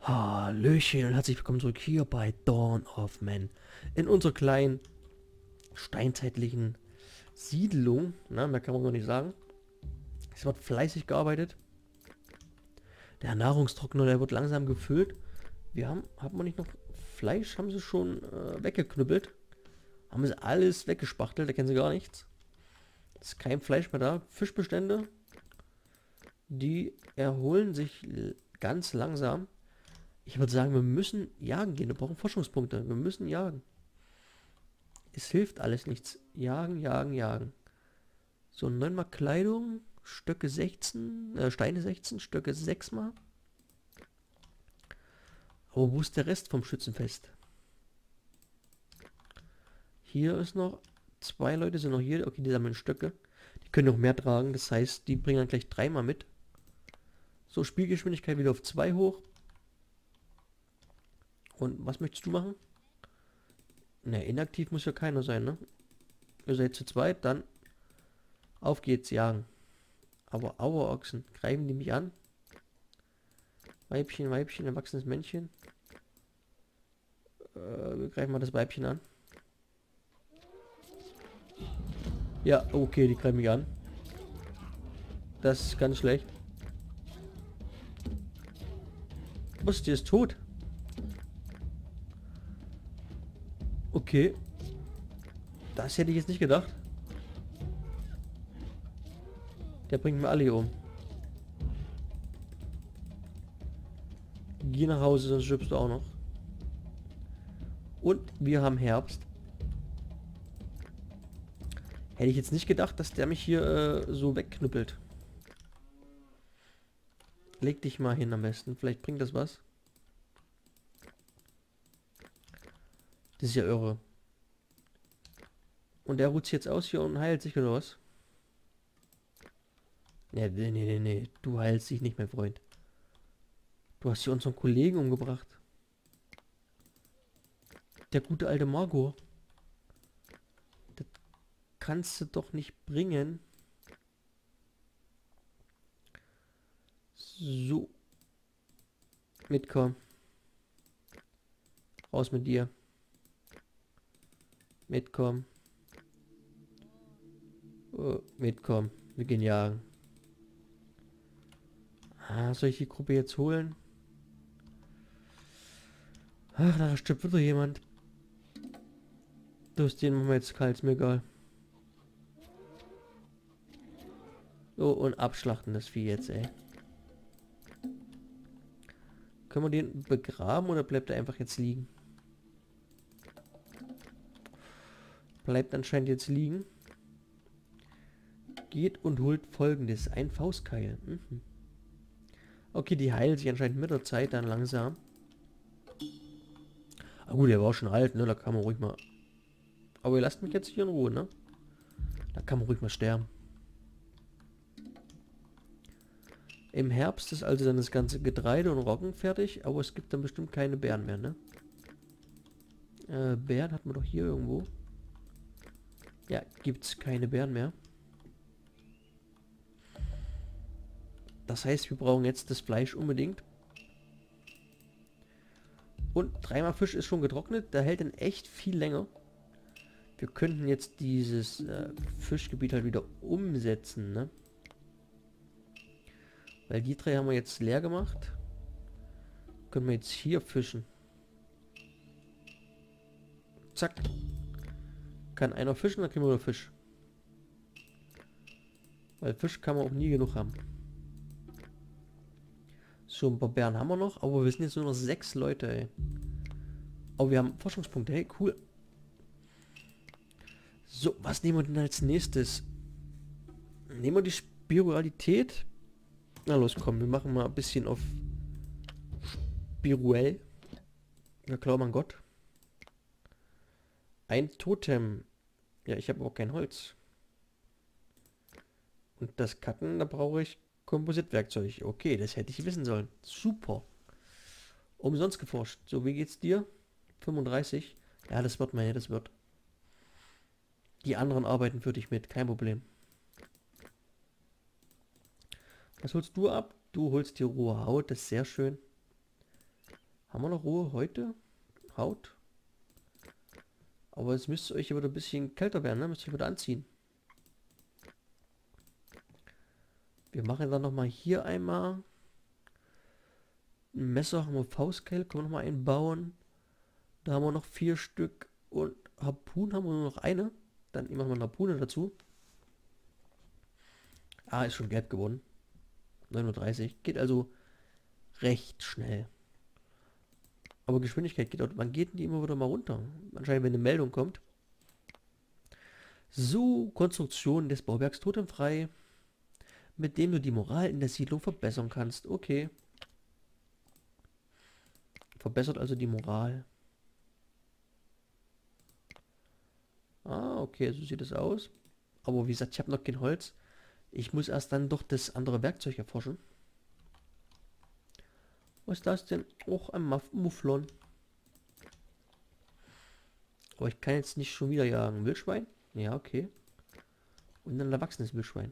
Hallöchen und herzlich willkommen zurück hier bei Dawn of Man. In unserer kleinen steinzeitlichen Siedlung. Na, mehr kann man noch nicht sagen. Es wird fleißig gearbeitet. Der Nahrungstrockner, der wird langsam gefüllt. Haben wir nicht noch Fleisch? Haben sie schon weggeknüppelt? Haben sie alles weggespachtelt? Da kennen sie gar nichts. Es ist kein Fleisch mehr da. Fischbestände, die erholen sich ganz langsam. Ich würde sagen, wir müssen jagen gehen. Wir brauchen Forschungspunkte. Wir müssen jagen. Es hilft alles nichts. Jagen, jagen, jagen. So, 9 mal Kleidung. Stöcke 16. Steine 16. Stöcke 6 mal. Aber wo ist der Rest vom Schützenfest? Hier ist noch... 2 Leute sind noch hier. Okay, die sammeln Stöcke. Die können noch mehr tragen. Das heißt, die bringen dann gleich 3 mal mit. So, Spielgeschwindigkeit wieder auf 2 hoch. Und was möchtest du machen? Ne, inaktiv muss ja keiner sein, ne? Ihr seid zu zweit, dann auf geht's, jagen. Aber Auerochsen, greifen die mich an? Weibchen, Weibchen, erwachsenes Männchen. Wir greifen mal das Weibchen an. Ja, okay, die greifen mich an. Das ist ganz schlecht. Was, die ist tot? Okay. Das hätte ich jetzt nicht gedacht. Der bringt mir alle hier um. Geh nach Hause, sonst stirbst du auch noch. Und wir haben Herbst. Hätte ich jetzt nicht gedacht, dass der mich hier so wegknüppelt. Leg dich mal hin am besten. Vielleicht bringt das was. Das ist ja irre. Und der ruht sich jetzt aus hier und heilt sich oder was? Nee, nee, nee, nee. Du heilst dich nicht, mein Freund. Du hast hier unseren Kollegen umgebracht. Der gute alte Margot. Das kannst du doch nicht bringen. So. Mitkommen. Raus mit dir. Mitkommen. Oh, mitkommen. Wir gehen jagen. Soll ich die Gruppe jetzt holen? Ach, da stirbt wieder jemand. Du hast den machen wir jetzt kalt, ist mir egal. So, und abschlachten das Vieh jetzt, ey. Können wir den begraben oder bleibt er einfach jetzt liegen? Bleibt anscheinend jetzt liegen. Geht und holt folgendes. Ein Faustkeil. Mhm. Okay, die heilt sich anscheinend mit der Zeit dann langsam. Ah gut, der war auch schon alt, ne? Da kann man ruhig mal... Aber ihr lasst mich jetzt hier in Ruhe, ne? Da kann man ruhig mal sterben. Im Herbst ist also dann das ganze Getreide und Roggen fertig, aber es gibt dann bestimmt keine Beeren mehr, ne? Beeren hat man doch hier irgendwo. Ja, gibt's keine Beeren mehr. Das heißt, wir brauchen jetzt das Fleisch unbedingt. Und 3 mal Fisch ist schon getrocknet. Der hält dann echt viel länger. Wir könnten jetzt dieses Fischgebiet halt wieder umsetzen, ne? Weil die 3 haben wir jetzt leer gemacht. Können wir jetzt hier fischen. Zack. Kann einer fischen, dann kriegen wir nur Fisch. Weil Fisch kann man auch nie genug haben. So, ein paar Bären haben wir noch, aber wir sind jetzt nur noch 6 Leute, ey. Aber wir haben Forschungspunkte, hey, cool. So, was nehmen wir denn als nächstes? Nehmen wir die Spiritualität? Na los, komm, wir machen mal ein bisschen auf spirituell. Ja, glauben an Gott. Ein Totem. Ja, ich habe auch kein Holz. Und das Cutten, da brauche ich Kompositwerkzeug. Okay, das hätte ich wissen sollen. Super. Umsonst geforscht. So, wie geht's dir? 35. Ja, das wird mal, das wird. Die anderen arbeiten für dich mit, kein Problem. Was holst du ab? Du holst die rohe Haut, das ist sehr schön. Haben wir noch rohe heute? Haut? Aber jetzt müsst ihr euch wieder ein bisschen kälter werden, ne? Müsst ihr wieder anziehen. Wir machen dann noch mal hier einmal ein Messer, haben wir Faustkeil, können wir noch mal einbauen. Da haben wir noch 4 Stück und Harpunen haben wir nur noch eine. Dann machen wir eine Harpune dazu. Ah, ist schon gelb geworden. 9:30 Uhr. Geht also recht schnell. Aber Geschwindigkeit geht auch. Wann geht denn die immer wieder mal runter? Anscheinend, wenn eine Meldung kommt. So, Konstruktion des Bauwerks totemfrei, mit dem du die Moral in der Siedlung verbessern kannst. Okay. Verbessert also die Moral. Ah, okay, so sieht es aus. Aber wie gesagt, ich habe noch kein Holz. Ich muss erst dann doch das andere Werkzeug erforschen. Was ist das denn? Och, ein Mufflon. Aber ich kann jetzt nicht schon wieder jagen. Wildschwein? Ja, okay. Und ein erwachsenes Wildschwein.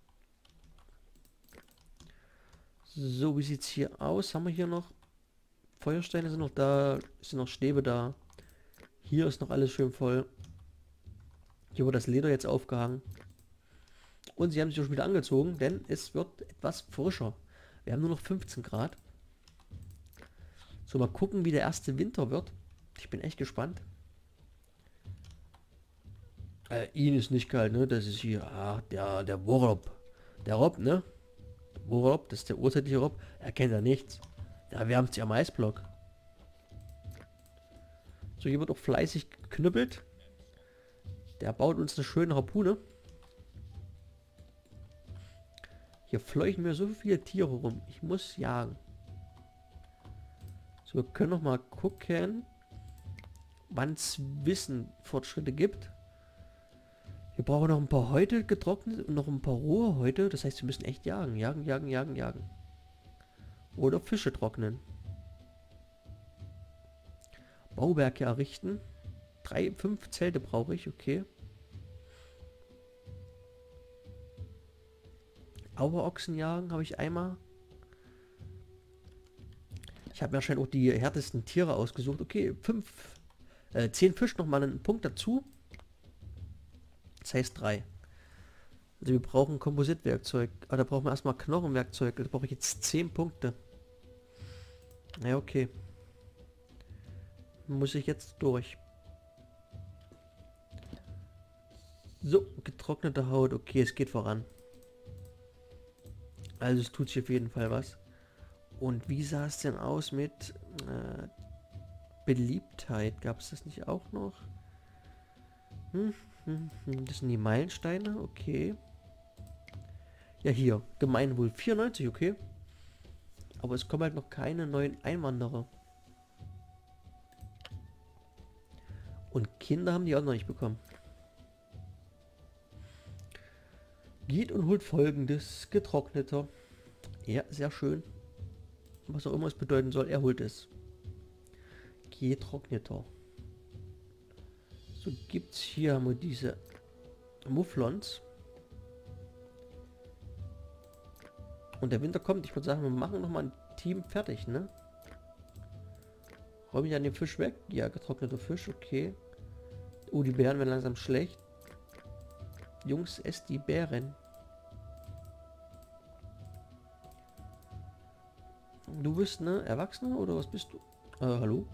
So, wie sieht es hier aus? Haben wir hier noch Feuersteine sind noch da, sind noch Stäbe da. Hier ist noch alles schön voll. Hier wird das Leder jetzt aufgehangen. Und sie haben sich auch schon wieder angezogen, denn es wird etwas frischer. Wir haben nur noch 15 Grad. So, mal gucken, wie der erste Winter wird. Ich bin echt gespannt. Ihnen ist nicht kalt, ne? Das ist hier, der Worob. Der Rob, ne? Worob, das ist der urzeitliche Rob. Er kennt ja nichts. Da wärmt sich am Eisblock. So, hier wird auch fleißig geknüppelt. Der baut uns eine schöne Harpune. Hier fleuchen mir so viele Tiere rum. Ich muss jagen. So, wir können noch mal gucken, wann es Wissenfortschritte gibt. Wir brauchen noch ein paar Häute getrocknet und noch ein paar rohe Häute. Das heißt, wir müssen echt jagen. Jagen. Oder Fische trocknen. Bauwerke errichten. 5 Zelte brauche ich, okay. Auerochsen jagen habe ich einmal. Ich habe mir anscheinend auch die härtesten Tiere ausgesucht. Okay, 10 Fisch nochmal einen Punkt dazu. Das heißt 3. Also wir brauchen Kompositwerkzeug. Aber da brauchen wir erstmal Knochenwerkzeug. Da brauche ich jetzt 10 Punkte. Ja, okay. Muss ich jetzt durch. So, getrocknete Haut. Okay, es geht voran. Also es tut sich auf jeden Fall was. Und wie sah es denn aus mit Beliebtheit? Gab es das nicht auch noch? Das sind die Meilensteine, okay. Ja, hier, Gemeinwohl 94, okay. Aber es kommen halt noch keine neuen Einwanderer. Und Kinder haben die auch noch nicht bekommen. Geht und holt folgendes: getrockneter. Ja, sehr schön. Was auch immer es bedeuten soll, er holt es. Getrockneter. So, gibt's hier, haben wir diese Mufflons. Und der Winter kommt. Ich würde sagen, wir machen noch mal ein Team fertig, ne? Räume ich an den Fisch weg? Ja, getrockneter Fisch, okay. Oh, die Beeren werden langsam schlecht. Jungs, esst die Beeren. Du bist ne Erwachsener oder was bist du? Hallo?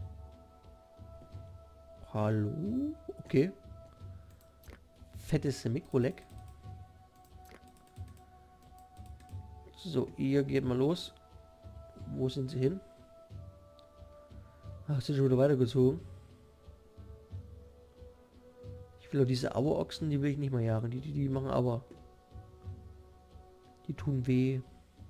Hallo? Okay. Fettes Mikroleck. So, ihr geht mal los. Wo sind sie hin? Ach, sind schon wieder weitergezogen. Ich will auch diese Auerochsen, die will ich nicht mehr jagen. Die machen aber. Die tun weh.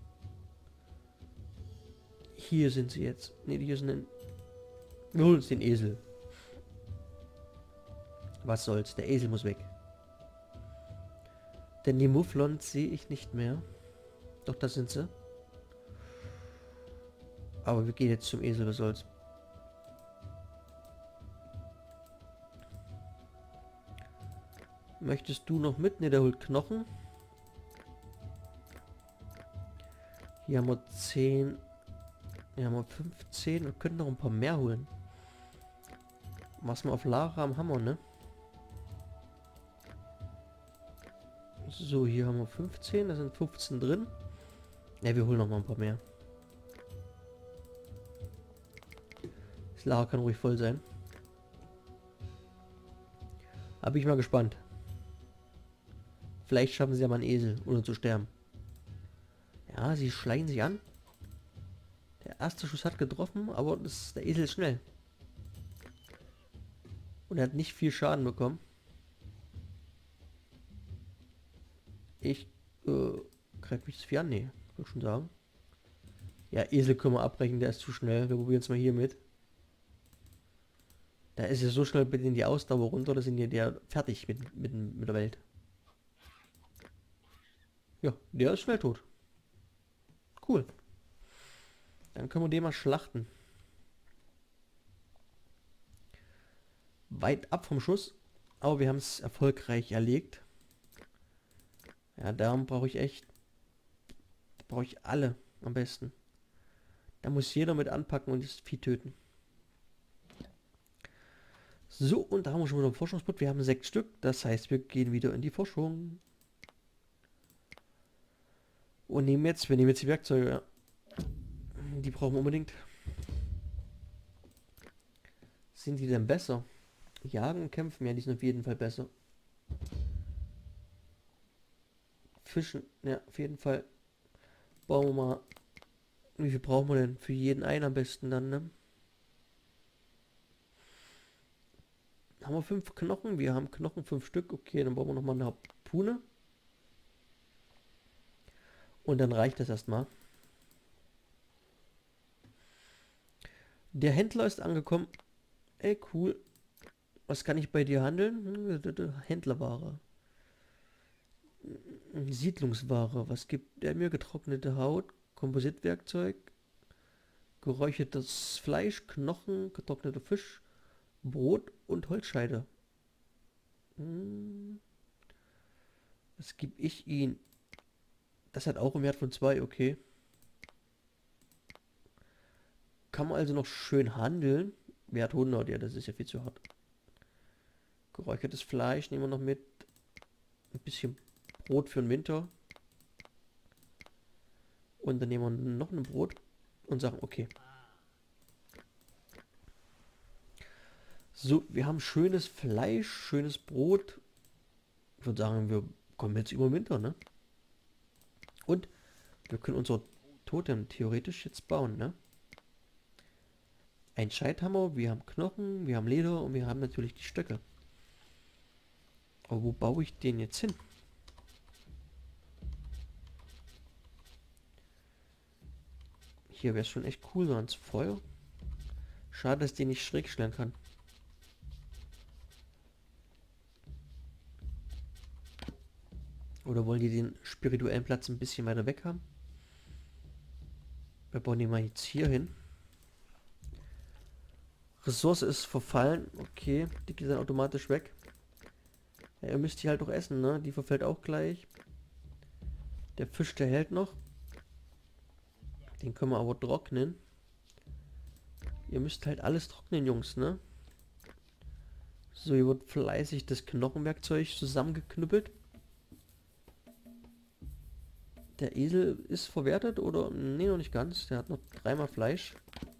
Hier sind sie jetzt. Ne, hier sind wir holen uns den Esel. Was soll's, der Esel muss weg. Denn die Mufflons sehe ich nicht mehr. Doch, das sind sie. Aber wir gehen jetzt zum Esel, was soll's. Möchtest du noch mit? Ne, der holt Knochen. Hier haben wir 10 Ja, haben wir 15. Wir könnten noch ein paar mehr holen. Was wir auf Lager haben, haben wir, ne? So, hier haben wir 15. Da sind 15 drin. Ja, wir holen noch mal ein paar mehr. Das Lager kann ruhig voll sein. Da bin ich mal gespannt. Vielleicht schaffen sie ja mal einen Esel, ohne zu sterben. Ja, sie schleichen sich an. Der erste Schuss hat getroffen, aber der Esel ist schnell. Und er hat nicht viel Schaden bekommen. Ich greife mich das Vieh an. Nee, würde schon sagen. Ja, Esel können wir abbrechen, der ist zu schnell. Wir probieren es mal hier mit. Da ist ja so schnell bei denen die Ausdauer runter, da sind die der fertig mit der Welt. Ja, der ist schnell tot. Cool. Dann können wir den mal schlachten. Weit ab vom Schuss, aber wir haben es erfolgreich erlegt. Ja, darum brauche ich echt... Brauche ich alle am besten. Da muss jeder mit anpacken und das Vieh töten. So, und da haben wir schon wieder einen Forschungspunkt. Wir haben 6 Stück. Das heißt, wir gehen wieder in die Forschung. Und wir nehmen jetzt die Werkzeuge. Ja. Die brauchen wir unbedingt. Sind die denn besser? Jagen und kämpfen? Ja, die sind auf jeden Fall besser. Fischen? Ja, auf jeden Fall. Bauen wir mal. Wie viel brauchen wir denn? Für jeden einen am besten dann, ne? Haben wir 5 Knochen? Wir haben Knochen 5 Stück. Okay, dann brauchen wir nochmal eine Harpune. Und dann reicht das erstmal. Der Händler ist angekommen. Ey, cool. Was kann ich bei dir handeln? Händlerware. Siedlungsware. Was gibt er mir? Getrocknete Haut, Kompositwerkzeug, geräuchertes Fleisch, Knochen, getrockneter Fisch, Brot und Holzscheide. Was gebe ich ihm? Das hat auch einen Wert von 2, okay. Kann man also noch schön handeln. Wert 100, ja, das ist ja viel zu hart. Geräuchertes Fleisch nehmen wir noch mit. Ein bisschen Brot für den Winter. Und dann nehmen wir noch ein Brot und sagen, okay. So, wir haben schönes Fleisch, schönes Brot. Ich würde sagen, wir kommen jetzt über den Winter, ne? Und wir können unser Totem theoretisch jetzt bauen, ne? Ein Scheithammer, wir haben Knochen, wir haben Leder und wir haben natürlich die Stöcke. Aber wo baue ich den jetzt hin? Hier wäre es schon echt cool, so ans Feuer. Schade, dass ich den nicht schräg stellen kann. Oder wollen die den spirituellen Platz ein bisschen weiter weg haben? Wir bauen den mal jetzt hier hin. Ressource ist verfallen. Okay, die geht dann automatisch weg. Ja, ihr müsst die halt noch essen, ne? Die verfällt auch gleich. Der Fisch, der hält noch. Den können wir aber trocknen. Ihr müsst halt alles trocknen, Jungs, ne? So, hier wird fleißig das Knochenwerkzeug zusammengeknüppelt. Der Esel ist verwertet oder? Ne, noch nicht ganz. Der hat noch 3-mal Fleisch.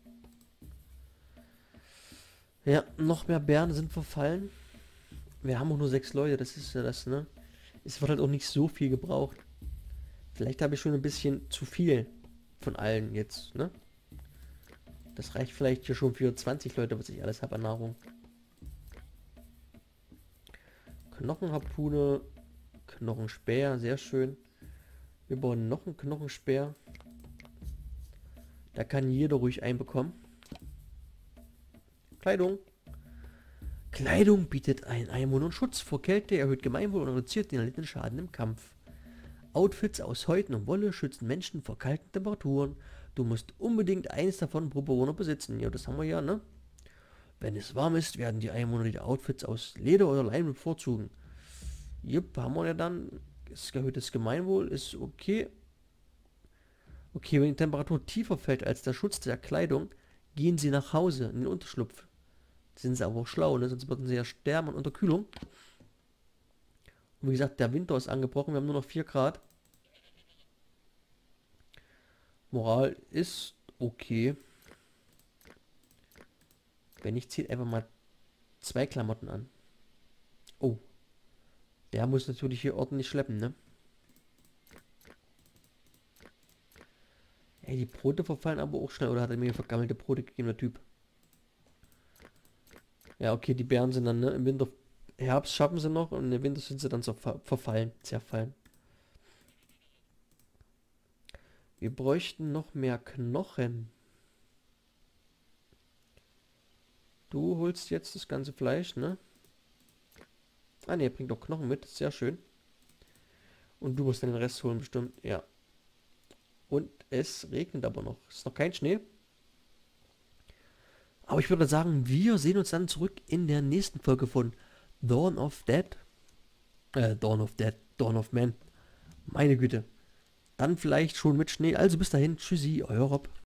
Ja, noch mehr Bären sind verfallen. Wir haben auch nur 6 Leute, das ist ja das, ne? Es wird halt auch nicht so viel gebraucht. Vielleicht habe ich schon ein bisschen zu viel von allen jetzt, ne? Das reicht vielleicht hier schon für 20 Leute, was ich alles habe an Nahrung. Knochenharpune, Knochenspeer, sehr schön. Wir bauen noch einen Knochenspeer. Da kann jeder ruhig einbekommen. Kleidung. Kleidung bietet einen Einwohner und Schutz vor Kälte, erhöht Gemeinwohl und reduziert den erlittenen Schaden im Kampf. Outfits aus Häuten und Wolle schützen Menschen vor kalten Temperaturen. Du musst unbedingt eines davon pro Bewohner besitzen. Ja, das haben wir ja, ne? Wenn es warm ist, werden die Einwohner die Outfits aus Leder oder Leim bevorzugen. Jupp, haben wir ja dann. Das erhöhtes Gemeinwohl ist okay. Okay, wenn die Temperatur tiefer fällt als der Schutz der Kleidung, gehen sie nach Hause in den Unterschlupf. Sind sie aber auch schlau, ne? Sonst würden sie ja sterben an Unterkühlung. Und wie gesagt, der Winter ist angebrochen, wir haben nur noch 4 Grad. Moral ist okay. Wenn nicht, zieht einfach mal 2 Klamotten an. Oh. Der muss natürlich hier ordentlich schleppen, ne? Ey, die Brote verfallen aber auch schnell. Oder hat er mir vergammelte Brote gegeben, der Typ? Ja, okay, die Beeren sind dann, ne? Im Winter, Herbst schaffen sie noch und im Winter sind sie dann so verfallen, zerfallen. Wir bräuchten noch mehr Knochen. Du holst jetzt das ganze Fleisch, ne? Ah ne, bringt doch Knochen mit, sehr schön. Und du musst dann den Rest holen bestimmt, ja. Und es regnet aber noch. Es ist noch kein Schnee. Aber ich würde sagen, wir sehen uns dann zurück in der nächsten Folge von Dawn of Dead. Dawn of Man. Meine Güte. Dann vielleicht schon mit Schnee. Also bis dahin, tschüssi, euer Rob.